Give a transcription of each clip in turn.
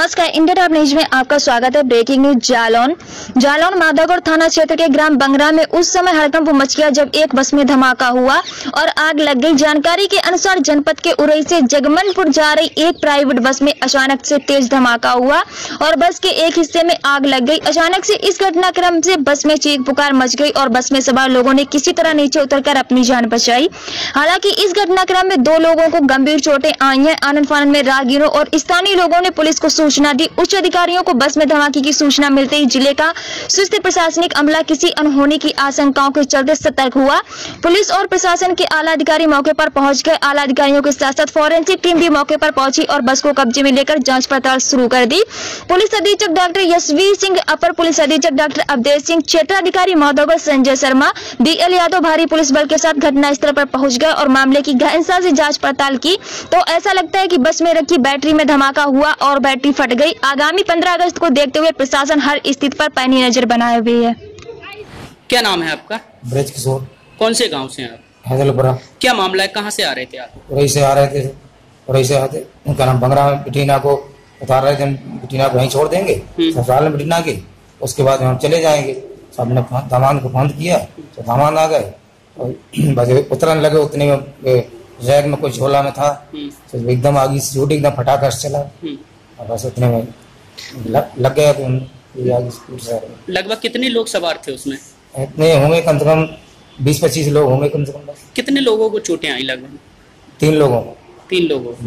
नमस्कार, India top news में आपका स्वागत है। Breaking news. जालौन माधोगढ़ थाना क्षेत्र के ग्राम बंगरा में उस समय हड़कंप मच गया जब एक बस में धमाका हुआ और आग लग गई। जानकारी के अनुसार जनपद के उरई से जगमनपुर जा रही एक प्राइवेट बस में अचानक से तेज धमाका हुआ और बस के एक हिस्से में आग लग गई। अचानक से इस घटनाक्रम से बस में चीख पुकार मच गई और बस में सवार लोगों ने किसी तरह नीचे उतरकर अपनी जान बचाई। हालांकि इस घटनाक्रम में 2 लोगों को गंभीर चोटें आई हैं। आनंद फानन में राहगीरों और स्थानीय लोगों ने पुलिस को सूचना दी। उच्च अधिकारियों को बस में धमाके की सूचना मिलते ही जिले का सुस्त प्रशासनिक अमला किसी अनहोनी की आशंकाओं के चलते सतर्क हुआ। पुलिस और प्रशासन के आला अधिकारी मौके पर पहुंच गए। आला अधिकारियों के साथ साथ फॉरेंसिक टीम भी मौके पर पहुंची और बस को कब्जे में लेकर जांच पड़ताल शुरू कर दी। पुलिस अधीक्षक डॉक्टर यशवीर सिंह, अपर पुलिस अधीक्षक डॉक्टर अवधेश सिंह, क्षेत्राधिकारी माधोगढ़ संजय शर्मा, DL यादव भारी पुलिस बल के साथ घटनास्थल पर पहुंच गए और मामले की गहनता से जांच पड़ताल की तो ऐसा लगता है कि बस में रखी बैटरी में धमाका हुआ और बैटरी फट गई। आगामी 15 अगस्त को देखते हुए प्रशासन हर स्थिति पर पैनी नजर बनाए हुए है। क्या नाम है आपका? ब्रज किशोर। कौन से गांव से हैं आप? हैदलपुरा। क्या मामला है, कहां से आ रहे थे आप? उरई से आ रहे थे। उरई से आते उनका नाम बंगरा में बिटीना को उतार रहे थे। बिटीना को वहीं छोड़ देंगे ससुराल में बिटीना के, उसके बाद हम चले जाएंगे। सबने दामाद को बंद किया तो दामाद आ गए और बस उतरने लगे। उतने में रैक में कोई झोला में था तो एकदम आगे से झूठ एकदम फटाखा चला और बस उतने में लग गया तो लगभग कितने लोग सवार थे उसमें? इतने होंगे कम से कम 20-25 लोग होंगे कम से कम। कितने लोगों को चोटें आई? लगभग 3 लोगों को। 3 लोगों को।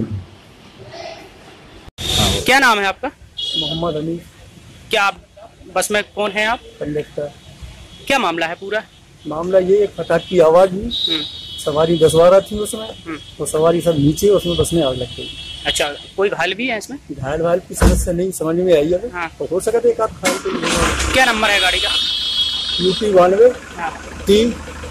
क्या नाम है आपका? मोहम्मद अली। क्या आप बस में कौन है आप? कंडक्टर। क्या मामला है पूरा? मामला ये एक फटाक की आवाज हुई, सवारी 10-12 थी उसमें, तो सवारी सब नीचे, उसमें बस में आग लग गई। अच्छा, कोई घायल भी है इसमें? घायल की समस्या नहीं समझ में आई है। हाँ। तो हो सकता है एक आध घायल के लिए। क्या नंबर है गाड़ी का? UP 92 3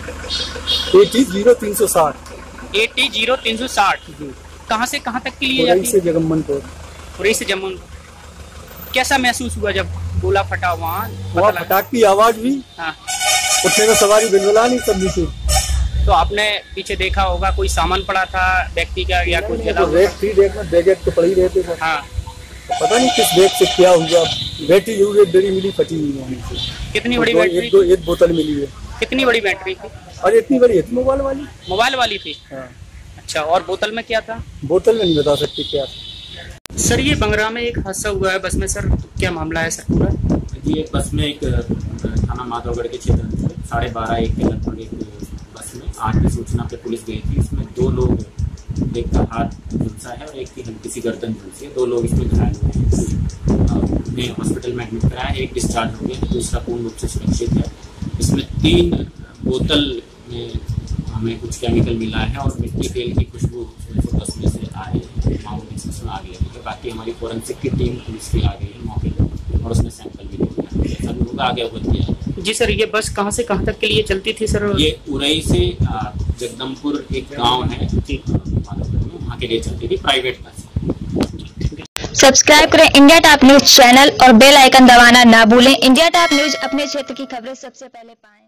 AT0360। AT0360। कहाँ से कहाँ तक के लिए उरई से जगमनपुर। उरई से जगमनपुर। कैसा महसूस हुआ जब गोला फटा? वहाँ फटाक की आवाज हुई। हाँ। उठने में सवारी बिलबिला नहीं, सब नीचे। तो आपने पीछे देखा होगा कोई सामान पड़ा था व्यक्ति का या कुछ जला? बैग में बैग तो पड़ी रहते थे। हाँ। तो पता नहीं किस बैग से क्या हुआ। बैटरी जरूर बड़ी मिली, फटी हुई। कितनी बड़ी बैटरी? एक बोतल मिली है। कितनी बड़ी बैटरी थी? अरे इतनी बड़ी है, मोबाइल वाली थी। हाँ। अच्छा, और बोतल में क्या था? बोतल में नहीं बता सकते क्या था। सर, ये बंगरा में एक हादसा हुआ है बस में, सर क्या मामला है सर पूरा? ये बस में एक थाना माधोगढ़ के क्षेत्र में 12:30-1 के लगभग एक बस में आग की सूचना पे पुलिस गई थी। इसमें 2 लोग, एक का हाथ झुलसा है और एक की हल्की सी गर्दन झुलसी है। 2 लोग इसमें घायल हुए हैं। उन्हें हॉस्पिटल में एडमिट कराया है। एक डिस्चार्ज हो गया, दूसरा पूर्ण रूप से सुरक्षित है। इसमें 3 बोतल में हमें कुछ केमिकल मिला है और मिट्टी तेल की खुशबू बस में से आ रही है। मामूली से उसमें आग लगी है। बाकी हमारी फॉरेंसिक की टीम पुलिस की आ गई है मौके पर और उसमें सैंपल भी लिया सभी लोग आगे अवगत किया है। जी सर, ये बस कहाँ से कहाँ तक के लिए चलती थी सर? ये उरई से जगदमपुर एक गांव है वहाँ के लिए चलती थी, प्राइवेट बस। सब्सक्राइब करें इंडिया टॉप न्यूज चैनल और बेल आइकन दबाना ना भूलें। इंडिया टॉप न्यूज अपने क्षेत्र की खबरें सबसे पहले पाएं।